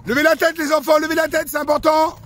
Levez la tête les enfants, levez la tête, c'est important.